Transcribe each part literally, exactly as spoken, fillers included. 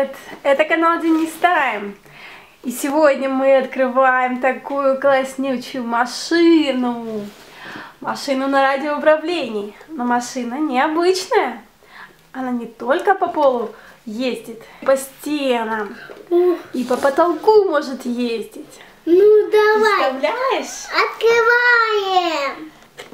Привет! Это канал Денис Тайм. И сегодня мы открываем такую класснючую машину. Машину на радиоуправлении. Но машина необычная. Она не только по полу ездит, по стенам и по потолку может ездить. Ну давай. Представляешь? Открываем.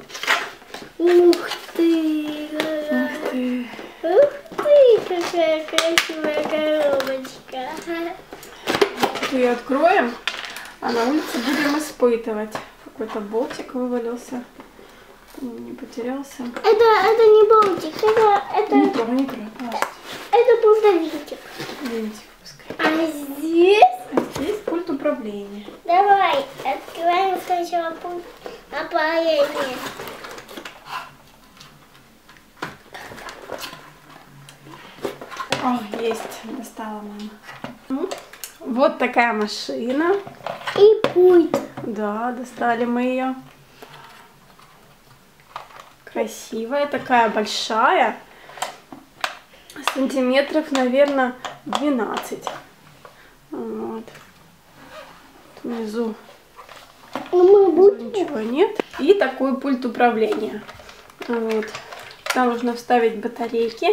Ух ты. Ух ты. Ух ты, какая красивая коробочка. Ее откроем, а на улице будем испытывать. Какой-то болтик вывалился. Не потерялся. Это, это не болтик, это, это, Не трогай, не трогай, пожалуйста. это просто винтик. Винтик пускай. А здесь? А здесь пульт управления. Давай, открываем сначала пульт управления. О, есть, достала мама. Вот такая машина. И пульт. Да, достали мы ее. Красивая, такая большая. Сантиметров, наверное, двенадцать. Вот. Тут внизу Мы будем. ничего нет. И такой пульт управления. Вот. Там нужно вставить батарейки.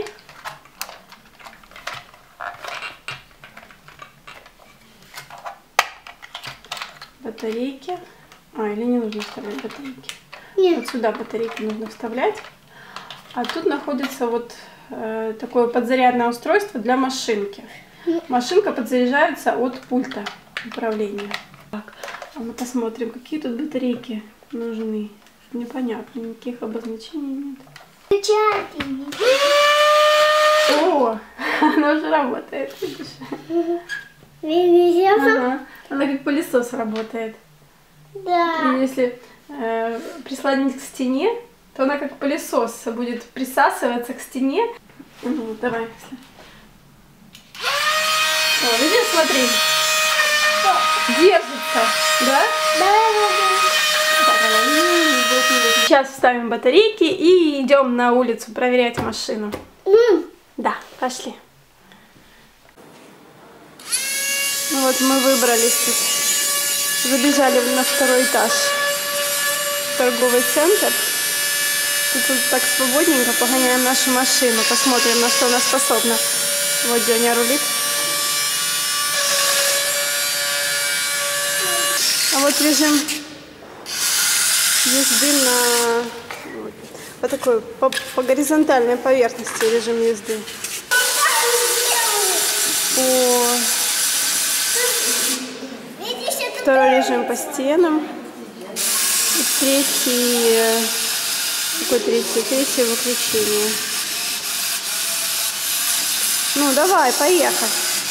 Батарейки. А, или не нужно вставлять батарейки? Нет. Вот сюда батарейки нужно вставлять. А тут находится вот э, такое подзарядное устройство для машинки. Машинка подзаряжается от пульта управления. Так, а мы посмотрим, какие тут батарейки нужны. Непонятно, никаких обозначений нет. О, она уже работает, видишь? Видишь? Ага, она как пылесос работает. Да. И если э, прислонить к стене, то она как пылесос будет присасываться к стене. Угу, давай. О, видишь, смотри. Держится, да? Да, да, да. Сейчас вставим батарейки и идем на улицу проверять машину. Mm. Да, пошли. Ну вот мы выбрались тут. Забежали на второй этаж. Торговый центр. Тут, тут так свободненько погоняем нашу машину. Посмотрим, на что она способна. Вот Деня рулит. А вот режим езды на вот, по такой по, по горизонтальной поверхности режим езды. О, второй режим по стенам. И третий, какой третий? Третье выключение. Ну, давай, поехали.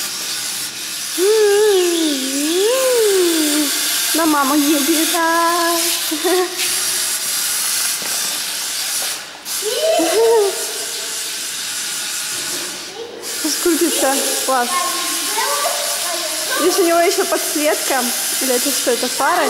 На маму едет. Скрутится. Класс. Видишь, у него еще подсветка. Или это что, это фары?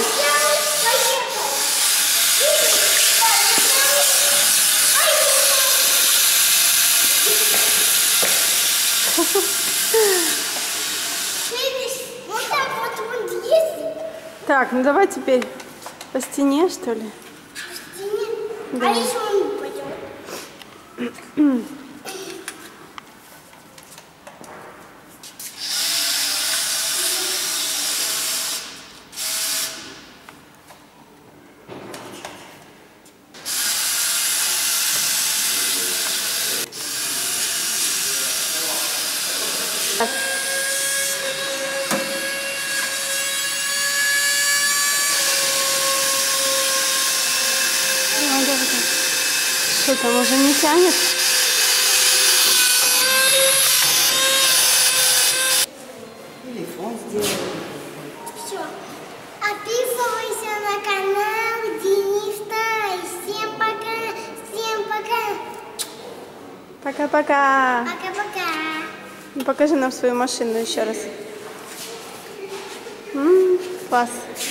Вот так вот он ездит. Так, ну давай теперь по стене, что ли? По стене? Да. А если он упадет? Так. Ну, давай, давай. Что там, уже не тянет? Телефон сделал. Все. Подписывайся на канал Денис Тай. Всем пока. Всем пока. Пока-пока. Пока-пока. Ну, покажи нам свою машину еще раз. М-м, класс.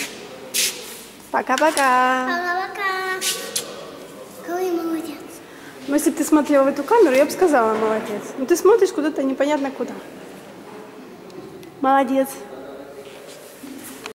Пока-пока. Пока-пока. Какой молодец. Ну, если бы ты смотрела в эту камеру, я бы сказала, молодец. Но ты смотришь куда-то непонятно куда. Молодец.